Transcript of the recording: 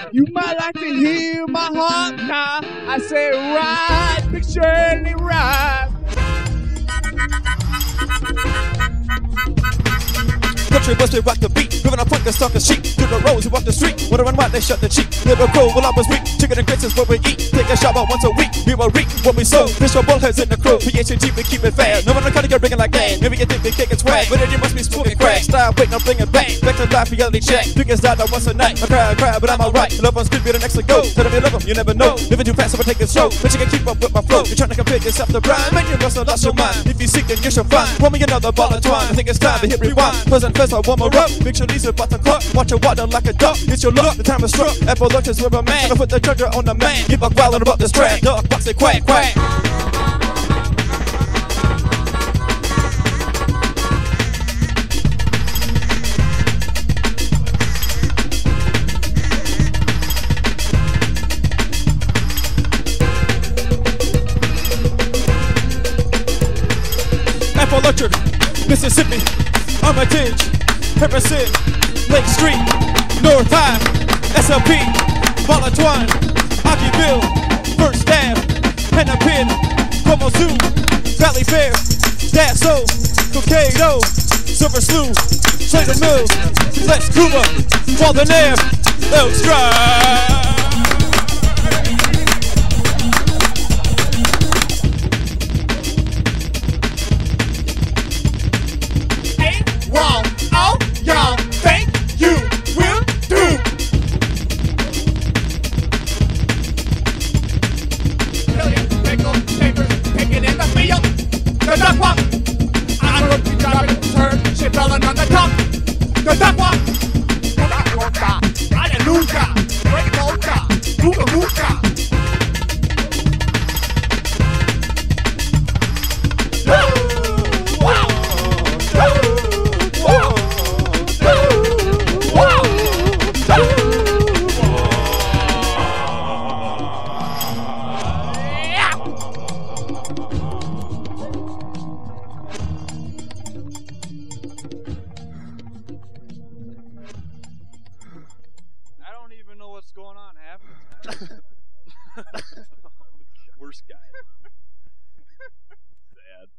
You might like to hear my harp now. I say ride, Big Shurlee, ride. Country boys, we rock the beat. Moving on point, they stalk the sheep. To the roads, we walk the street. Wondering why they shut the cheek. Little cool, well I was weak. Chicken and grits is what we eat. Take a shower once a week. We will reap what we sow. Fish for bullheads in the crew. PHG, we keep it fair. No one on the get bringing like that. Maybe you think they kick and swag, but then you must be smoking crack. Style, wait, no bring it back. Back to life, reality check. Biggest died once a night. I cry, but I'm alright. Love ones could be the next to go. Tell them you love them, you never know. Living too fast, so I take it slow. But you can keep up with my flow. You're trying to compare yourself to Brian. Man, you must have lost your mind. If you seek, then you shall find. Pour me another ball of twine. I think it's time to hit rewind. Present first, I warm her up. Big Shurlee's about to clock. Watch her water like a duck. It's your luck, the time is struck. Apple lunches with a man. I put the treasure on the man. Keep on growling about this track. dUk, box it, quack, quack. Apple Orchard, Mississippi, Armitage, Pepperson, Lake Street, North High, SLP, Ball Twine, Hockeyville, First Ave, Hennepin, Como Zoo, Valley Fair, Dasso, Cocato, Silver Slough, Slater Mills, Lex Kuma, Walden Ave, Elks Drive. The duck walk. I don't know if you drop it, turn, shit falling on the top. The duck walk. The duck walk. Hallelujah. Break volta. Luka luka. What's going on half the time. Worst guy. Sad.